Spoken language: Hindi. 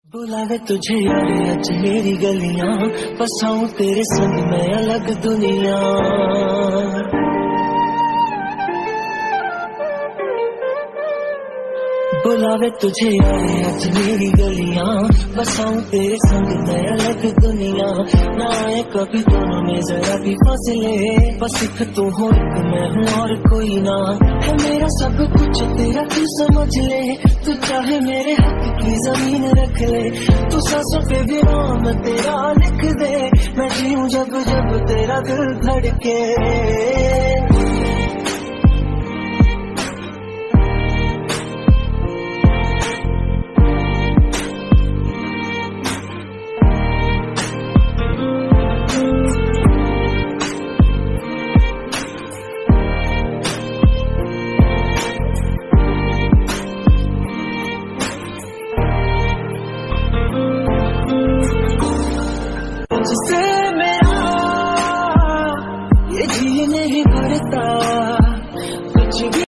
बुलावे तुझे यारे आज मेरी गलियां, बसाऊं तेरे संग मैं अलग दुनिया। बुलावे तुझे यारे आज मेरी गलियां, बसाऊं तेरे संग मैं अलग दुनिया। ना आए कभी दोनों में जरा भी फासले, बस एक तू हो एक मैं हूँ और कोई ना। है मेरा सब कुछ तेरा तू समझ ले, तू चाहे मेरे हक की जमीन रख ले। तू सांसों पे भी नाम तेरा लिख दे, मैं जीऊं जब जब तेरा दिल धड़के। जिसे मेरा ये जी नहीं भरता कुछ भी।